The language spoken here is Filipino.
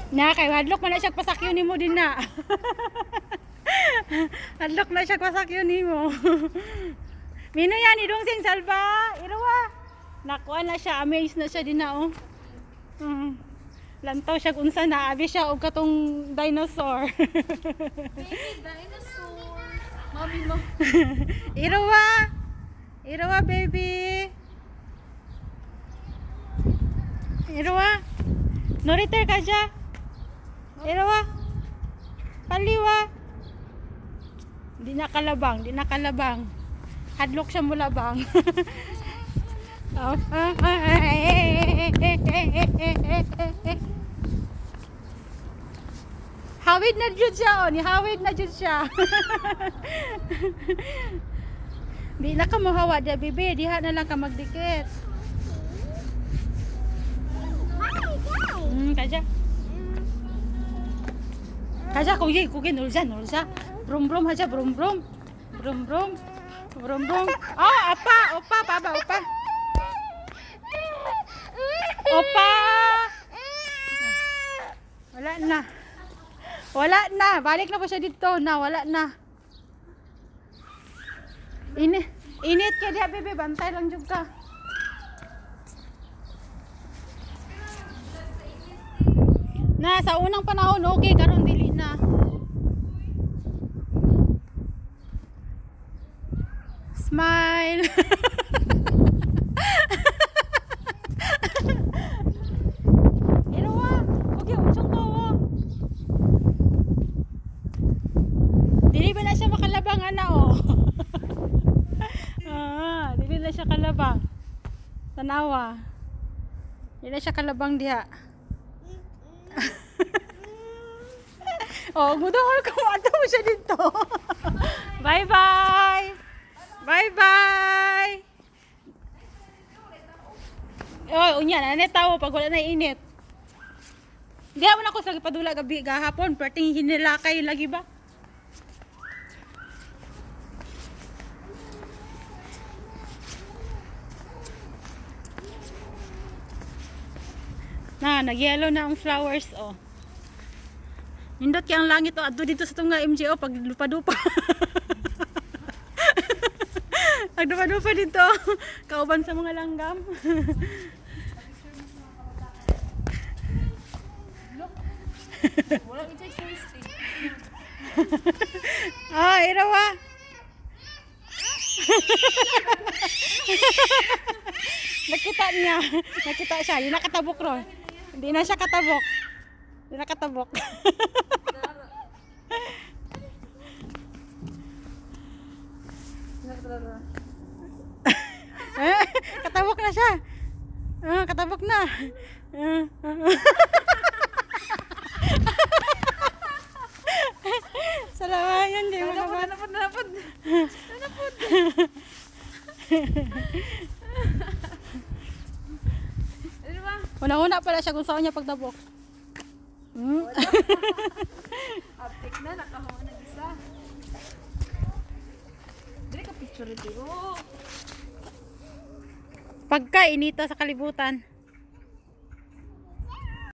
Na kay hadlok man na siya pasakyo nimo din na. Hadlok na siya pasakyo nimo. Mino yan idong sing salba. Irawa. Nakuha na siya, amazed na siya din na oh. Lantaw siya unsa na abi siya og katong dinosaur. Baby, dinosaur. Mami mo. Irawa. Irawa baby. Irawa. Noriter ka siya. Irawa. Paliwa. Di na kalabang, di na kalabang. Hadlok siya mula bang. Hawid na jud siya, oh, ni hawid na jud siya. Di na ka mohawa dia bebe, diha na lang ka magdikit. Kaja. Kaja kugi nulsa. Brum brum aja brum brum. Brum brum. Brum brum. Oh, opa, baba opa. Opa. Wala na. Balik na po siya dito. Wala na. Init ka diha bebe, bantay lang jud ka. Na sa unang panahon okay karon dili na. Smile. Irawa, okay unsong tawa. Dili ba na siya makalabang ana oh. Dili na siya kalabang. Tanawa. Dili na siya kalabang diha. Oh, gudahol ka mo ato siya dito. Bye-bye. Bye-bye. Oh, unya na tawo pag wala na init. Di mo na ko sa padula gabi gahapon, perting hinilakay lagi ba? Na, nag-yellow na ang flowers oh. Nindot kaya ang langit oh, adto dito sa tunga MGO pag lupa-dupa. Pag lupa-dupa dito, kauban sa mga langgam. Wala itay thirsty. Irawa. Nakita niya. Nakita siya. Hindi na katabok ron. Hindi na siya katabok. Hindi na katabok. Katabok na siya. Katabok na. Salawayan di mo naman. Nanapod. Una-una pala siya kung saan niya pagtabok. Aptik na, nakahawa na isa. Dili ka picture dito. Pagka inita sa kalibutan.